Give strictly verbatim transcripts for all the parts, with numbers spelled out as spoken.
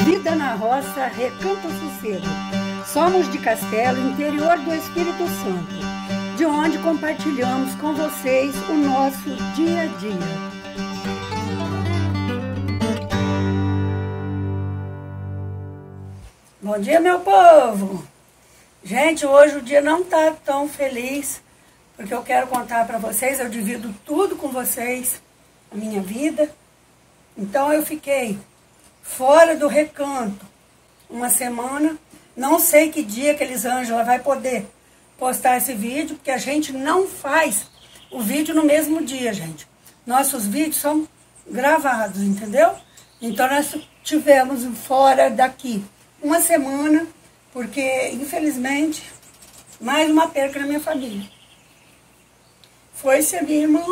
Vida na Roça, Recanto Sossego. Somos de Castelo, interior do Espírito Santo, de onde compartilhamos com vocês o nosso dia a dia. Bom dia, meu povo! Gente, hoje o dia não tá tão feliz, porque eu quero contar para vocês, eu divido tudo com vocês, a minha vida. Então eu fiquei fora do recanto uma semana, não sei que dia que Elisângela vai poder postar esse vídeo, porque a gente não faz o vídeo no mesmo dia, gente. Nossos vídeos são gravados, entendeu? Então nós tivemos fora daqui uma semana, porque infelizmente, mais uma perca na minha família. Foi-se a minha irmã.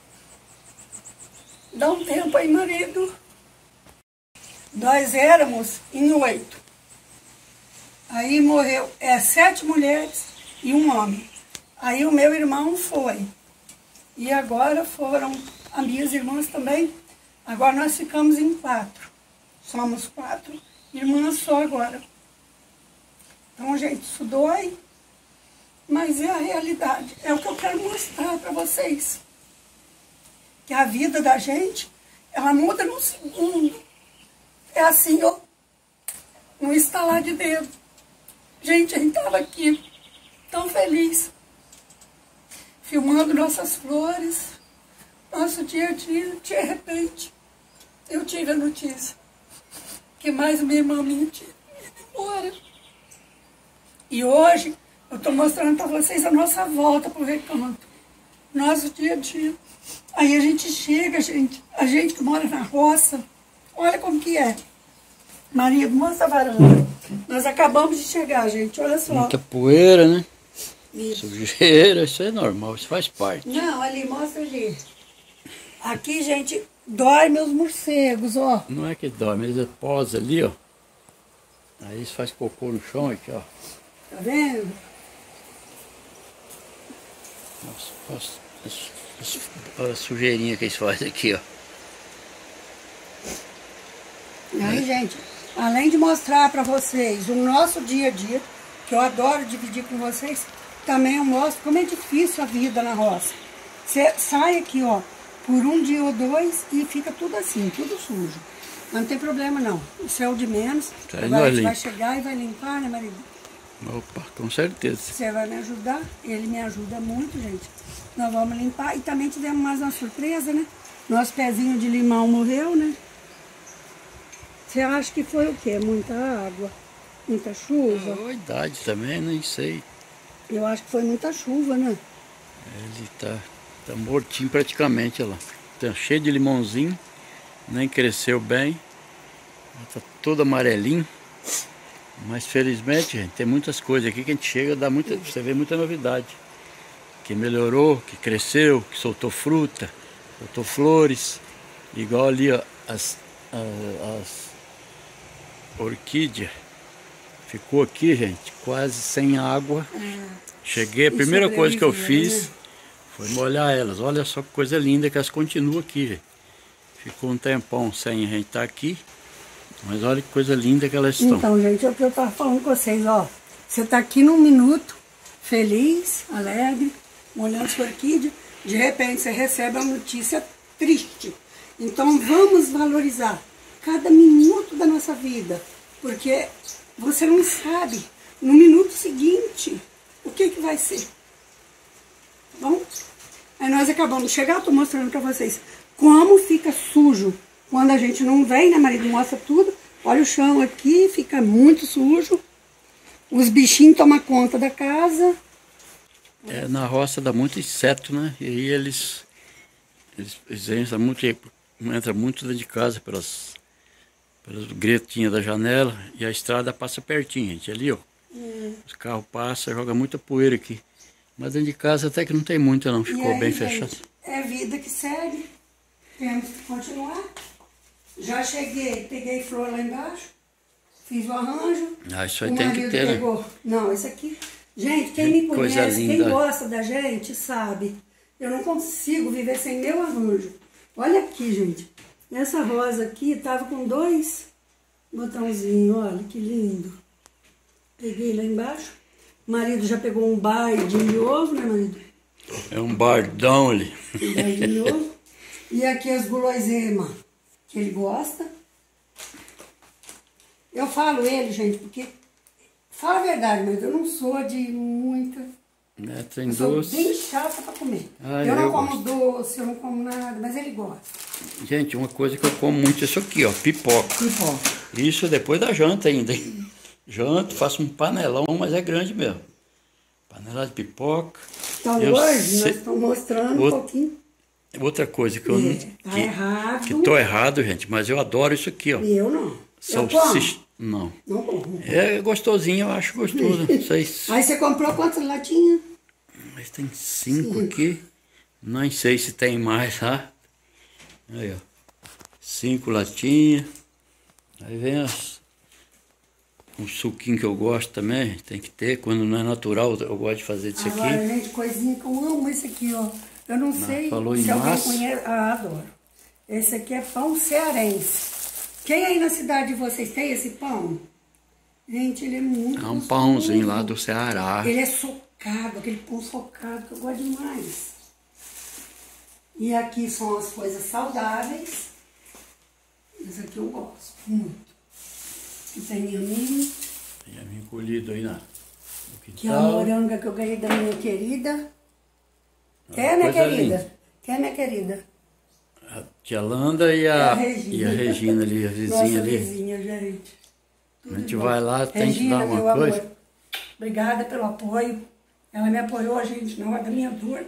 Dá um tempo aí, marido. Nós éramos em oito. Aí morreu é, sete mulheres e um homem. Aí o meu irmão foi. E agora foram as minhas irmãs também. Agora nós ficamos em quatro. Somos quatro irmãs só agora. Então, gente, isso dói. Mas é a realidade. É o que eu quero mostrar para vocês. Que a vida da gente, ela muda num segundo. É assim, ó, no estalar de dedo. Gente, a gente estava aqui, tão feliz, filmando nossas flores, nosso dia a dia. De repente, eu tive a notícia que mais uma irmã minha tinha ido embora. E hoje, eu estou mostrando para vocês a nossa volta para o recanto, nosso dia a dia. Aí a gente chega, gente, a gente que mora na roça, olha como que é. Marido, mostra a varanda. Nós acabamos de chegar, gente, olha só. Muita poeira, né? Isso. Sujeira, isso é normal, isso faz parte. Não, ali, mostra ali. Aqui, gente, dorme os morcegos, ó. Não é que dorme, eles posam ali, ó. Aí eles fazem cocô no chão aqui, ó. Tá vendo? Nossa, olha a sujeirinha que eles fazem aqui, ó. E aí, gente, além de mostrar para vocês o nosso dia a dia, que eu adoro dividir com vocês, também eu mostro como é difícil a vida na roça. Você sai aqui, ó, por um dia ou dois e fica tudo assim, tudo sujo. Mas não tem problema não, isso é o de menos. Tá. Agora a gente vai chegar e vai limpar, né, marido? Opa, com certeza. Você vai me ajudar? Ele me ajuda muito, gente. Nós vamos limpar e também tivemos mais uma surpresa, né? Nosso pezinho de limão morreu, né? Você acha que foi o quê? Muita água? Muita chuva? A idade também, nem sei. Eu acho que foi muita chuva, né? Ele tá, tá mortinho praticamente, olha lá. Tá cheio de limãozinho, nem cresceu bem. Tá todo amarelinho. Mas felizmente, gente, tem muitas coisas aqui que a gente chega, dá muita, você vê muita novidade. Que melhorou, que cresceu, que soltou fruta, soltou flores. Igual ali, ó, as, as, as orquídeas. Ficou aqui, gente, quase sem água. Ah, cheguei, a primeira coisa que eu fiz, né, foi molhar elas. Olha só que coisa linda que elas continuam aqui, gente. Ficou um tempão sem a gente estar aqui. Mas olha que coisa linda que elas estão. Então, gente, é o que eu estava falando com vocês, ó. Você está aqui num minuto, feliz, alegre, molhando sua orquídea. De repente, você recebe uma notícia triste. Então, vamos valorizar cada minuto da nossa vida. Porque você não sabe, no minuto seguinte, o que que vai ser. Tá bom? Aí nós acabamos de chegar, estou mostrando para vocês como fica sujo. Quando a gente não vem, né, marido? Mostra tudo. Olha o chão aqui, fica muito sujo. Os bichinhos tomam conta da casa. É, na roça dá muito inseto, né? E aí eles, eles, eles entram muito, entram muito dentro de casa pelas, pelas gretinhas da janela. E a estrada passa pertinho, gente. Ali, ó. Hum. Os carros passam, joga muita poeira aqui. Mas dentro de casa até que não tem muita, não. Ficou aí, bem gente, fechado. É vida que segue. Temos que continuar. Já cheguei, peguei flor lá embaixo, fiz o arranjo. Ah, isso aí tem que ter, pegou, né? Não, isso aqui... Gente, quem me conhece, quem gosta da gente, sabe. Eu não consigo viver sem meu arranjo. Olha aqui, gente. Essa rosa aqui tava com dois Botãozinho, olha que lindo. Peguei lá embaixo. O marido já pegou um bardinho de ovo, né, marido? É um bardão ali. Um bardinho de ovo. E aqui as guloseimas que ele gosta. Eu falo ele, gente, porque... Fala a verdade, mas eu não sou de muita... É, tem eu sou doce. bem chata pra comer. Ah, eu não eu como gosto. doce, eu não como nada, mas ele gosta. Gente, uma coisa que eu como muito é isso aqui, ó, pipoca. Pipoca. Isso depois da janta ainda, hein? Janta, faço um panelão, mas é grande mesmo. Panela de pipoca. Então Eu hoje sei- nós estamos mostrando Out- um pouquinho. Outra coisa que eu É, não... tá que, errado. que tô errado, gente, mas eu adoro isso aqui, ó. E eu não. Eu Salsicha. como. Não. Não como. É gostosinho, eu acho gostoso. Não sei se... Aí você comprou quantas latinhas? Mas tem cinco, Cinco. aqui. Não sei se tem mais, tá? Aí, ó. Cinco latinhas. Aí vem as... um suquinho que eu gosto também. Tem que ter. Quando não é natural, eu gosto de fazer disso Agora, aqui. gente, coisinha que eu amo esse aqui, ó. Eu não sei falou em se alguém massa. conhece. Ah, adoro. Esse aqui é pão cearense. Quem aí na cidade de vocês tem esse pão? Gente, ele é muito É um gostoso. pãozinho lá do Ceará. Ele é socado, aquele pão socado que eu gosto demais. E aqui são as coisas saudáveis. Esse aqui eu gosto muito. E tem a minha, Tem a minha colhido aí na, no que é a quintal. moranga que eu ganhei da minha querida. Quer, minha coisa querida? linda. Quer, minha querida? A tia Landa e É a, a Regina. e a Regina ali, a vizinha Nossa ali. vizinha, gente. Tudo A gente de bom. vai lá, tem que Regina, dar uma meu coisa. amor, obrigada pelo apoio. Ela me apoiou, gente, na hora da minha dor.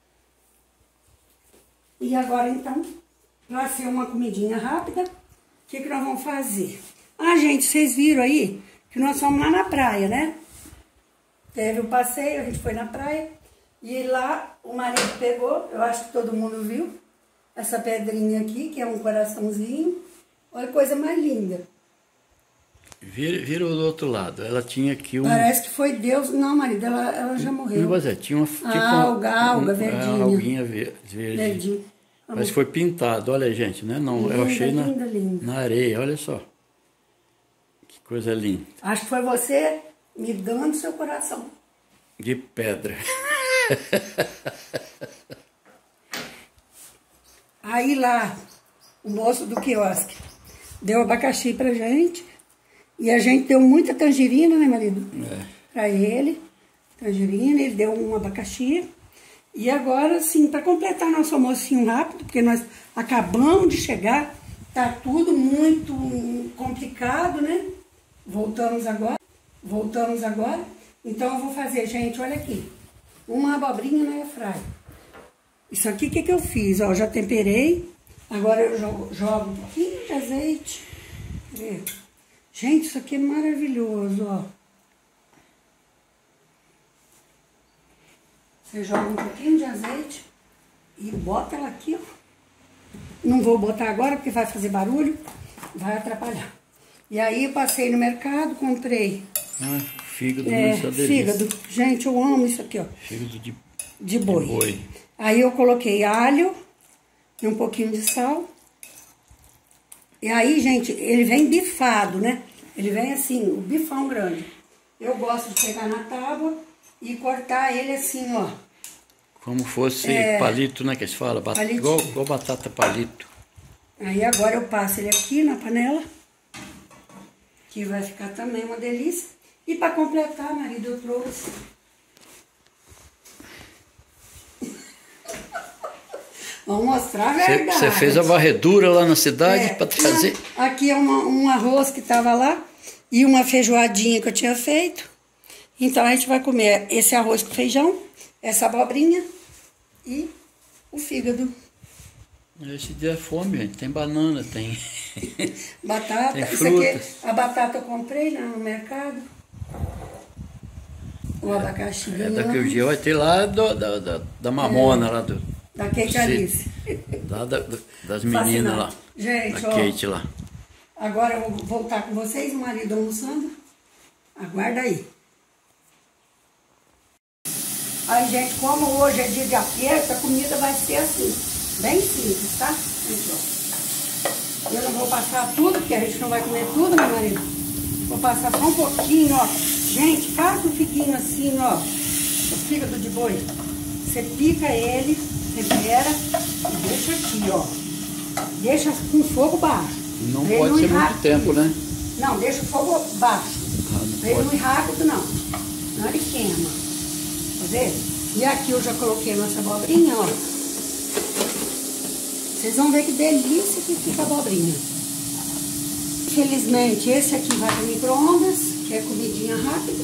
E agora, então, vai ser uma comidinha rápida. O que, que nós vamos fazer? Ah, gente, vocês viram aí que nós fomos lá na praia, né? Teve um passeio, a gente foi na praia. E lá o marido pegou, eu acho que todo mundo viu, essa pedrinha aqui, que é um coraçãozinho. Olha que coisa mais linda. Vira, vira do outro lado. Ela tinha aqui um... Parece que foi Deus. Não, marido, ela, ela já morreu. Não, mas é, tinha uma... Tipo, Ah, alga, alga um, verdinha. É, alguinha ver- verde. Verdinho. Mas foi pintado, olha gente, né? Não, eu Linda, achei na, linda, linda. na areia, olha só. Que coisa linda. Acho que foi você me dando seu coração. De pedra. Aí lá, o moço do quiosque deu abacaxi pra gente. E a gente deu muita tangerina, né, marido? É. Pra ele. Tangerina, ele deu um abacaxi. E agora, sim, para completar nosso almocinho rápido, porque nós acabamos de chegar, tá tudo muito complicado, né? Voltamos agora, voltamos agora. Então eu vou fazer, gente, olha aqui, uma abobrinha na airfryer. Isso aqui, o que que eu fiz? Ó, já temperei, agora eu jogo, jogo um pouquinho de azeite. Cadê? Gente, isso aqui é maravilhoso, ó. Você joga um pouquinho de azeite e bota ela aqui, ó. Não vou botar agora porque vai fazer barulho, vai atrapalhar. E aí eu passei no mercado, comprei Ah, fígado, é, isso é uma delícia. fígado. Gente, eu amo isso aqui, ó, Fígado de, de boi. de boi. Aí eu coloquei alho e um pouquinho de sal. E aí, gente, ele vem bifado, né? Ele vem assim, o bifão grande. Eu gosto de pegar na tábua e cortar ele assim, ó. Como fosse É, palito, né? Que se fala, bat, palitinho. igual, igual batata palito. Aí agora eu passo ele aqui na panela, que vai ficar também uma delícia. E para completar, marido, eu trouxe... Vamos mostrar a verdade. Você fez a varredura lá na cidade É, para trazer? Aqui é uma, um arroz que estava lá e uma feijoadinha que eu tinha feito. Então a gente vai comer esse arroz com feijão, essa abobrinha e o fígado. Esse dia é fome, gente. Tem banana, tem... Batata. Tem Isso frutas. aqui, a batata eu comprei lá no mercado. O abacaxi. É, daqui o dia vai ter lá do, da, da, da mamona, lá do... Da Kate Sim. Alice. Lá da, das meninas lá. Gente, da ó. Kate lá. Agora eu vou voltar com vocês, o marido almoçando. Aguarda aí. Aí, gente, como hoje é dia de aperto, a comida vai ser assim, bem simples, tá? Gente, ó. Eu não vou passar tudo, porque a gente não vai comer tudo, meu marido. Vou passar só um pouquinho, ó. Gente, cada um figuinho assim, ó. O fígado de boi. Você pica ele, tempera e deixa aqui, ó. Deixa com fogo baixo. Não pode ser muito tempo, né? Não, deixa o fogo baixo. Ah, Pra ele não ir rápido, não. Não ele queima. Tá vendo? E aqui eu já coloquei nossa abobrinha, ó. Vocês vão ver que delícia que fica a abobrinha. Infelizmente, esse aqui vai para micro-ondas, que é comidinha rápida.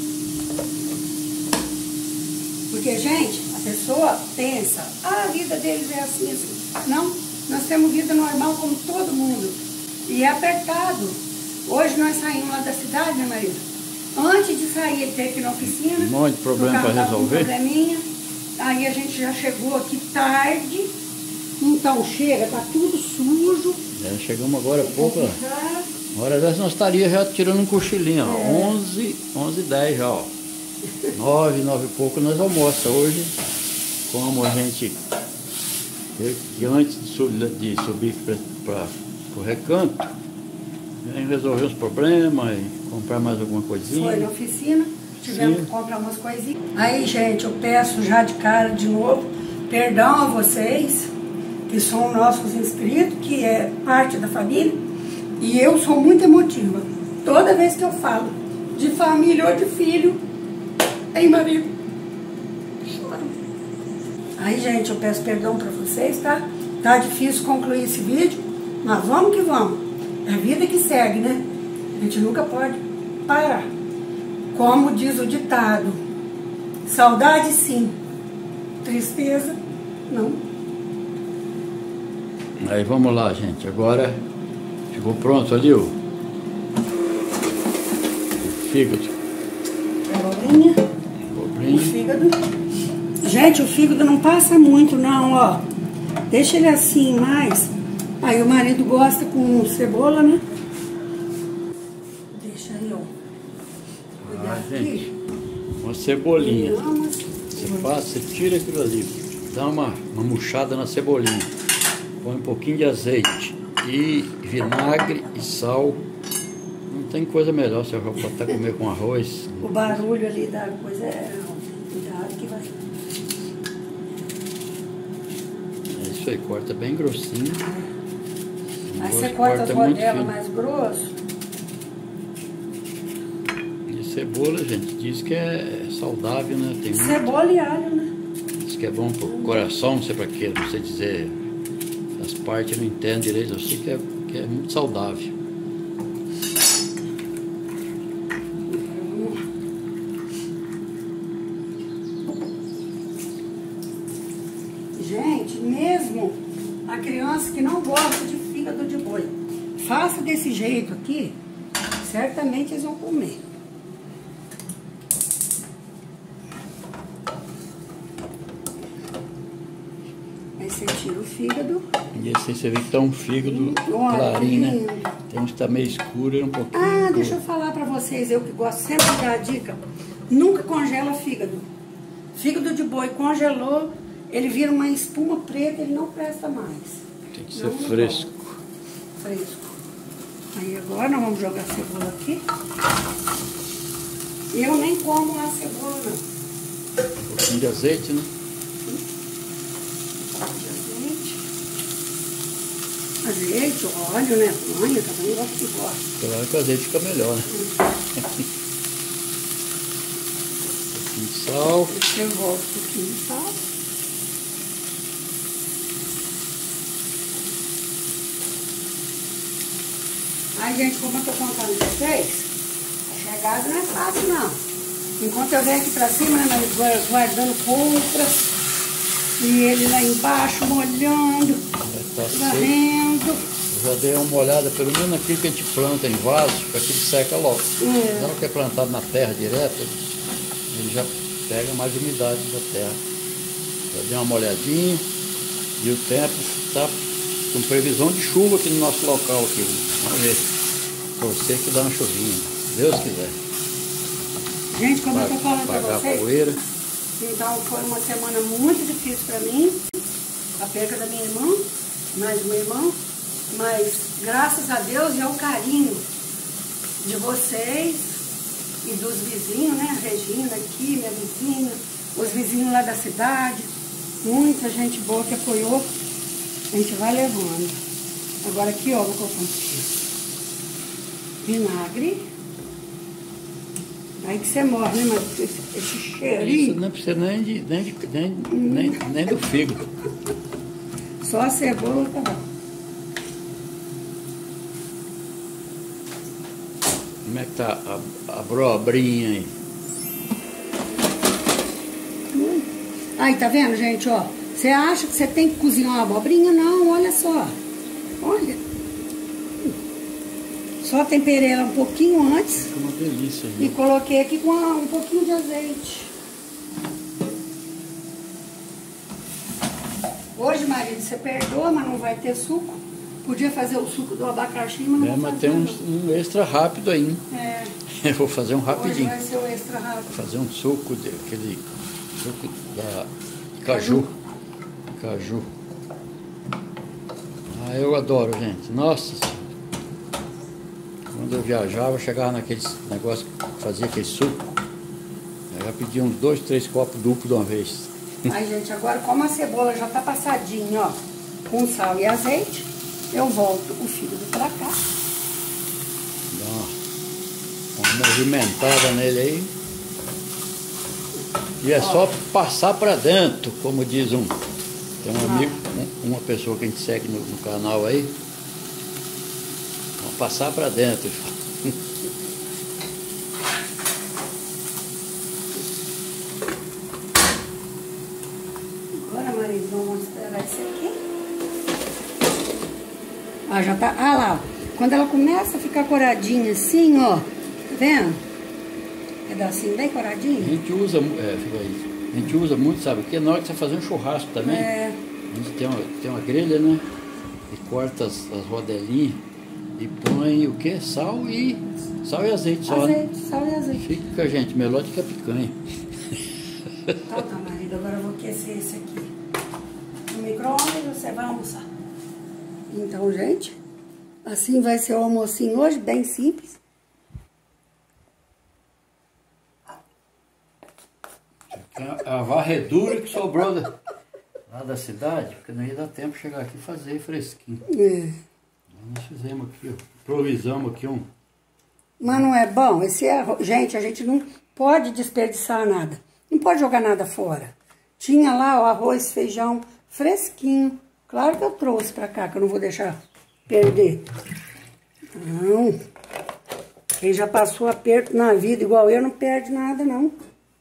Porque, gente, a pessoa pensa, ah, a vida deles é assim, assim. Não, nós temos vida normal como todo mundo. E é apertado. Hoje nós saímos lá da cidade, né, marido? Antes de sair, ele teve que ir na oficina. Um monte de problema para resolver. Um probleminha. Aí a gente já chegou aqui tarde. Então chega, tá tudo sujo. É, chegamos agora há pouco. Uma hora dessa nós estaríamos já tirando um cochilinho, ó. É. onze, onze e dez já, ó. nove, nove e pouco nós almoçamos. Hoje, como a gente, que antes de subir, de subir para o recanto, vem resolver os problemas e comprar mais alguma coisinha. Foi na oficina, tivemos Sim. que comprar umas coisinhas. Aí, gente, eu peço já de cara de novo, perdão a vocês, que são nossos inscritos, que é parte da família, e eu sou muito emotiva. Toda vez que eu falo de família ou de filho, tem marido. Choro. Aí, gente, eu peço perdão pra vocês, tá? Tá difícil concluir esse vídeo, mas vamos que vamos. É a vida que segue, né? A gente nunca pode parar. Como diz o ditado, saudade sim, tristeza não. Aí vamos lá, gente. Agora ficou pronto ali o, o fígado. A abobrinha. Abobrinha. O fígado. Gente, o fígado não passa muito não, ó. Deixa ele assim mais. Aí o marido gosta com cebola, né? Deixa aí, ó. Cuidado ah, gente, aqui. Uma cebolinha. Não, você faz, você tira aquilo ali, dá uma, uma murchada na cebolinha. Põe um pouquinho de azeite e vinagre e sal. Não tem coisa melhor, você vai até comer com arroz. O barulho ali da coisa é... Cuidado que vai... É isso aí, corta bem grossinho. Aí você corta as rodelas mais grosso. E cebola, gente, diz que é saudável, né? Tem cebola muito... e alho, né? Diz que é bom pro coração, não sei pra quê, não sei dizer... As partes eu não entendo direito, eu sei que é, que é muito saudável. Gente, mesmo a criança que não gosta de fígado de boi, faça desse jeito aqui, certamente eles vão comer. Aí você tira o fígado. E esse aí você vê que tá um fígado Olha, clarinho, né? Tem uns que tá meio escuro e um pouquinho. Ah, deixa eu falar pra vocês, eu que gosto sempre de dar a dica, nunca congela fígado. Fígado de boi congelou, ele vira uma espuma preta, ele não presta mais. Tem que ser fresco. Fresco. Aí agora nós vamos jogar a cebola aqui. Eu nem como a cebola, não. Um pouquinho de azeite, né? Azeite, óleo, né? Mãe, cada um gosta que gosta. Claro que o azeite fica melhor, né? Um pouquinho de sal. Você volta um pouquinho de sal. Aí, gente, como eu tô contando pra vocês, a chegada não é fácil, não. Enquanto eu venho aqui pra cima, né, guardando compras, e ele lá embaixo molhando, tá varrendo. Eu já dei uma olhada, pelo menos naquilo que a gente planta em vaso, porque aquilo seca logo. É. Não que é plantado na terra direto, ele já pega mais umidade da terra. Já dei uma olhadinha e o tempo está com previsão de chuva aqui no nosso local. Aqui. Vamos ver. Torcer que dá uma chuvinha, se Deus quiser. Gente, como eu tô falando pra vocês, a poeira. Então foi uma semana muito difícil para mim, a perca da minha irmã, mais um irmão, Mas, graças a Deus, é o carinho de vocês e dos vizinhos, né? A Regina aqui, minha vizinha, os vizinhos lá da cidade. Muita gente boa que apoiou. A gente vai levando. Agora aqui, ó, vou colocar um vinagre. Aí que você morre, né, mas esse, esse cheirinho... Isso não precisa nem, de, nem, de, nem, hum. nem, nem do fígado. Só a cebola tá bom. Como é que tá a, a abobrinha aí? Hum. Aí, tá vendo, gente, ó? Você acha que você tem que cozinhar uma abobrinha? Não, olha só. Olha. Só temperei ela um pouquinho antes. Fica uma delícia. E viu? Coloquei aqui com um pouquinho de azeite. Hoje, marido, você perdoa, mas não vai ter suco. Podia fazer o suco do abacaxi, mas não é, vou mas fazer, tem um, não. um extra rápido aí. É. Eu vou fazer um rapidinho. Hoje vai ser o extra rápido. Vou fazer um suco, de, aquele suco da caju. Caju. Ah, eu adoro, gente. Nossa Senhora. Quando eu viajava, eu chegava naqueles negócios que fazia aquele suco. Eu já pedia uns dois, três copos duplo de uma vez. Ai, gente, agora como a cebola já tá passadinha, ó, com sal e azeite, eu volto o fígado pra cá. Dá uma, uma movimentada nele aí. E é ó. Só passar pra dentro, como diz um. Tem um amigo, um, uma pessoa que a gente segue no, no canal aí. Vamos passar pra dentro. Agora, marido, vamos esperar isso aqui. Ah, já tá. Ah lá, quando ela começa a ficar coradinha assim, ó. Tá vendo? Pedacinho bem coradinho. A gente usa, é, fica aí. A gente usa muito, sabe o que? Na hora que você fazer um churrasco também. É. A gente tem uma, tem uma grelha, né? E corta as, as rodelinhas. E põe o que? Sal e sal e azeite só, azeite, né? sal e azeite. Fica, gente, melhor do que a picanha. Então tá, marido, agora eu vou aquecer esse aqui no micro-ondas e você vai almoçar. Então, gente, assim vai ser o almocinho hoje, bem simples. A varredura que sobrou da, lá da cidade, porque não ia dar tempo de chegar aqui e fazer fresquinho. É. Nós fizemos aqui, ó, improvisamos aqui um... Mas não é bom? Esse é, gente, a gente não pode desperdiçar nada. Não pode jogar nada fora. Tinha lá o arroz, feijão fresquinho. Claro que eu trouxe pra cá, que eu não vou deixar perder. Não. Quem já passou aperto na vida igual eu, não perde nada, não.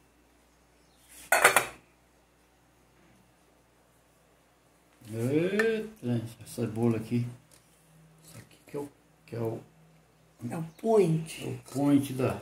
Eita, essa cebola aqui. Isso aqui que é o... Que é o É o point. É o point da...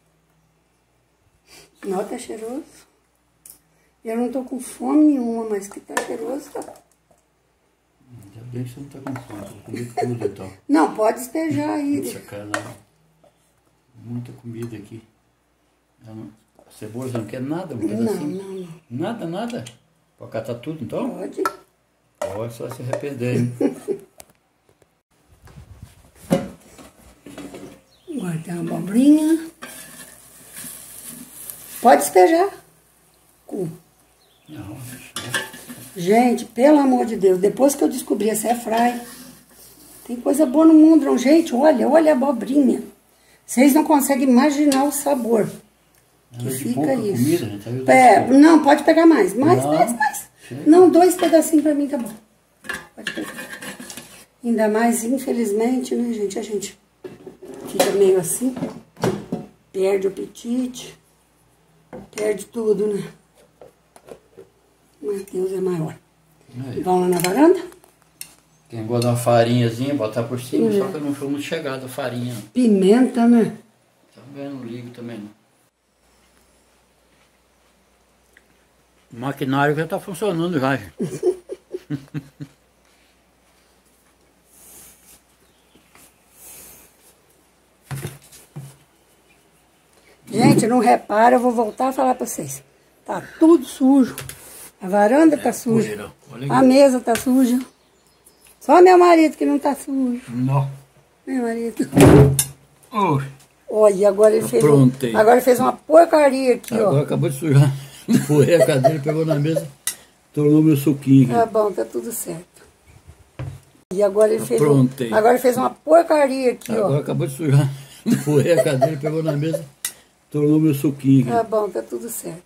Não, tá cheiroso. Eu não tô com fome nenhuma, mas que tá cheiroso, tá. Ainda bem que você não tá com fome, eu comi tudo então. Não, pode despejar aí. Sacanagem. Muita comida aqui. Não, a cebola você não quer nada? Um pedacinho? Não, não, não. Nada, nada? Pode catar tudo então? Pode. Pode, só se arrepender, hein? Agora tem a abobrinha. Pode despejar. Com. Não, gente, pelo amor de Deus, depois que eu descobri essa airfryer, tem coisa boa no mundo, não? Gente, olha, olha a abobrinha. Vocês não conseguem imaginar o sabor que de fica pouca isso. Comida, gente, é, não, pode pegar mais. Mais, não, mais, mais. Chega. Não, dois pedacinhos pra mim tá bom. Pode pegar. Ainda mais, infelizmente, né, gente? A gente fica meio assim, perde o apetite, perde tudo, né? Mas Deus é maior. Aí. Vamos lá na varanda? Quem gosta de uma farinhazinha, botar por cima, é. Só que eu não fui muito chegado a farinha. Pimenta, né? Também não ligo também não. O maquinário já tá funcionando já, gente. Gente, não repara, eu vou voltar a falar pra vocês. Tá tudo sujo. A varanda tá suja. A mesa tá suja. Só meu marido que não tá sujo. Não. Meu marido. Oh. Olha, agora ele fez. Um, agora ele fez uma porcaria aqui, agora ó. Agora acabou de sujar. Foi a cadeira, pegou na mesa, tornou meu suquinho aqui. Tá bom, tá tudo certo. E agora ele fez. Um, agora ele fez uma porcaria aqui, agora ó. Agora acabou de sujar. Foi a cadeira, pegou na mesa, tornou meu suquinho aqui. Tá bom, tá tudo certo.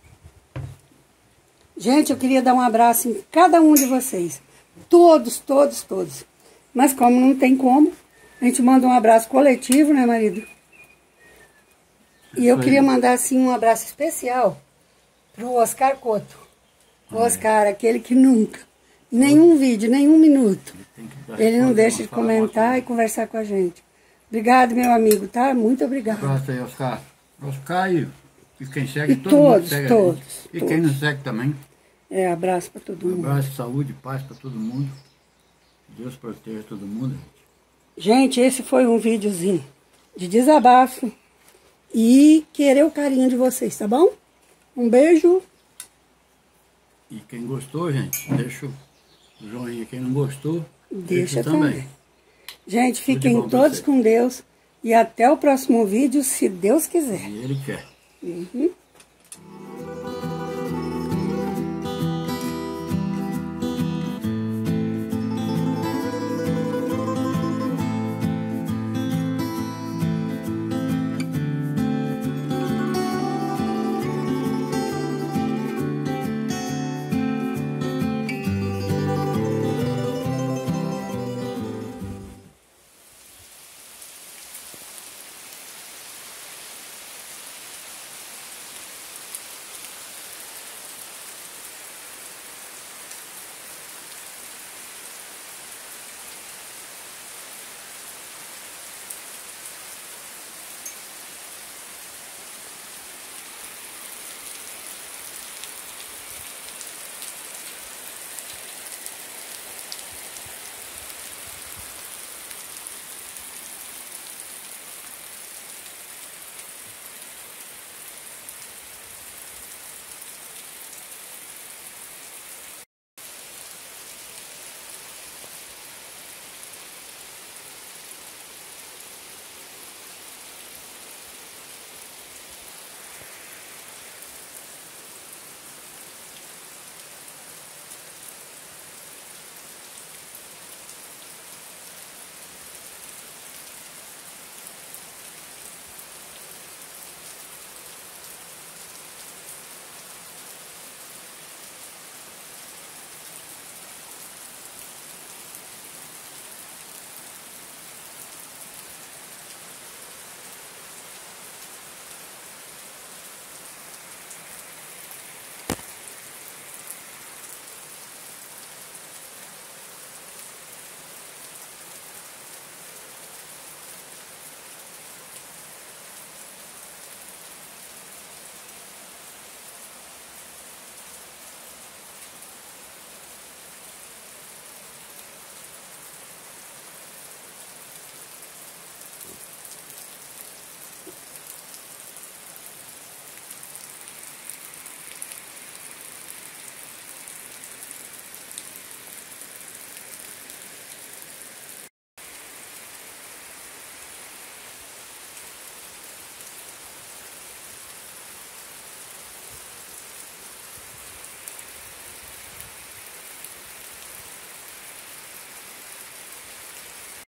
Gente, eu queria dar um abraço em cada um de vocês. Todos, todos, todos. Mas como não tem como, a gente manda um abraço coletivo, né, marido? E eu queria mandar, assim, um abraço especial pro Oscar Couto. O Oscar, aquele que nunca, nenhum vídeo, nenhum minuto, ele não deixa de comentar e conversar com a gente. Obrigado, meu amigo, tá? Muito obrigado. Um abraço aí, Oscar. Oscar e... E quem segue, e todo todos, mundo segue todos, E todos. quem não segue também. É, abraço para todo mundo. Um abraço, saúde, paz para todo mundo. Deus proteja todo mundo. Gente, esse foi um videozinho de desabafo e querer o carinho de vocês, tá bom? Um beijo. E quem gostou, gente, deixa o joinha. Quem não gostou, deixa, deixa também. também. Gente, fiquem todos com Deus e até o próximo vídeo, se Deus quiser. E Ele quer. Uhum.